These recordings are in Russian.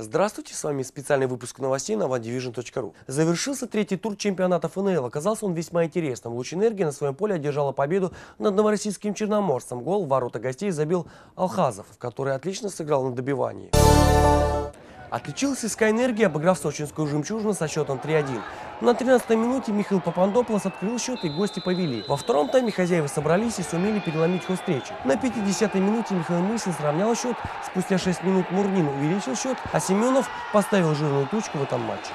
Здравствуйте, с вами специальный выпуск новостей на onedivision.ru. Завершился третий тур чемпионата ФНЛ. Оказался он весьма интересным. Луч Энергии на своем поле одержала победу над новороссийским Черноморцем. Гол в ворота гостей забил Алхазов, который отлично сыграл на добивании. Отличился СКА Энергия, обыграв сочинскую «Жемчужину» со счетом 3-1. На 13-й минуте Михаил Папандополос открыл счет, и гости повели. Во втором тайме хозяева собрались и сумели переломить ход встречи. На 50-й минуте Михаил Мысин сравнял счет, спустя 6 минут Мурнин увеличил счет, а Семенов поставил жирную точку в этом матче.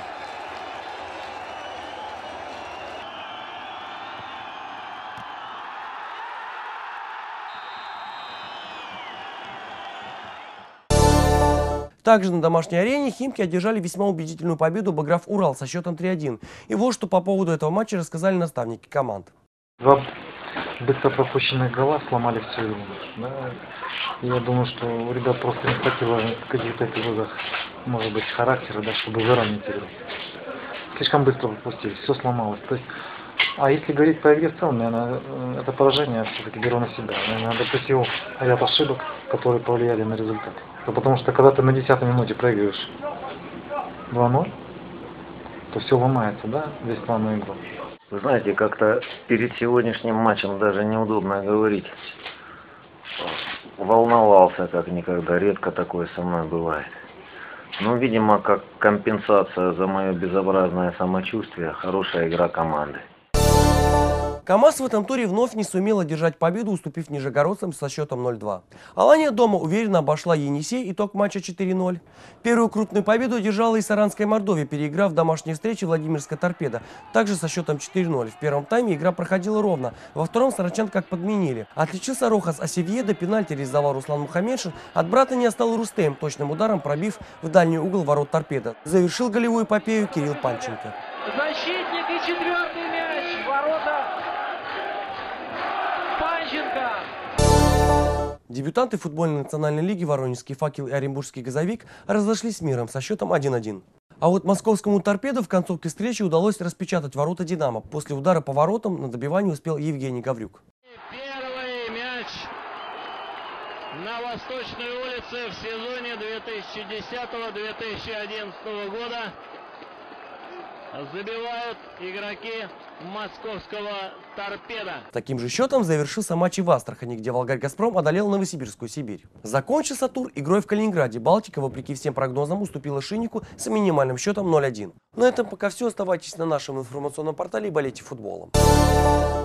Также на домашней арене Химки одержали весьма убедительную победу, обыграв Урал со счетом 3-1. И вот что по поводу этого матча рассказали наставники команд. Два быстро пропущенных гола сломали всю игру. Да. Я думаю, что у ребят просто не хватило в каких-то эпизодах, может быть, характера, да, чтобы заранить игру. Слишком быстро пропустили, все сломалось. То есть, а если говорить по игре в целом, наверное, это поражение все-таки беру на себя. Наверное, допустил ряд ошибок, которые повлияли на результат. Потому что когда ты на 10-й минуте проигрываешь 2-0, то все ломается, да, весь план на игру. Вы знаете, как-то перед сегодняшним матчем даже неудобно говорить. Волновался как никогда, редко такое со мной бывает. Но, видимо, как компенсация за мое безобразное самочувствие, хорошая игра команды. КамАЗ в этом туре вновь не сумел одержать победу, уступив нижегородцам со счетом 0-2. Алания дома уверенно обошла Енисей, итог матча 4-0. Первую крупную победу одержала и Саранская Мордовия, переиграв в домашней встрече Владимирская Торпеда, также со счетом 4-0. В первом тайме игра проходила ровно, во втором саранчан как подменили. Отличился Рохас Осевьедо, пенальти реализовал Руслан Мухаммедшин, от брата не остал Рустем, точным ударом пробив в дальний угол ворот Торпеда. Завершил голевую эпопею Кирилл Панченко. Защитник и четвертый мяч, ворота Панченко. Дебютанты футбольной национальной лиги Воронежский «Факел» и Оренбургский «Газовик» разошлись с миром со счетом 1-1. А вот московскому «Торпедо» в концовке встречи удалось распечатать ворота «Динамо». После удара по воротам на добивание успел Евгений Гаврюк. Первый мяч на Восточной улице в сезоне 2010-2011 года забивают игроки московского «Торпедо». Таким же счетом завершился матч и в Астрахани, где «Волгарь-Газпром» одолел Новосибирскую Сибирь. Закончился тур игрой в Калининграде. «Балтика», вопреки всем прогнозам, уступила «Шиннику» с минимальным счетом 0-1. На этом пока все. Оставайтесь на нашем информационном портале и болейте футболом.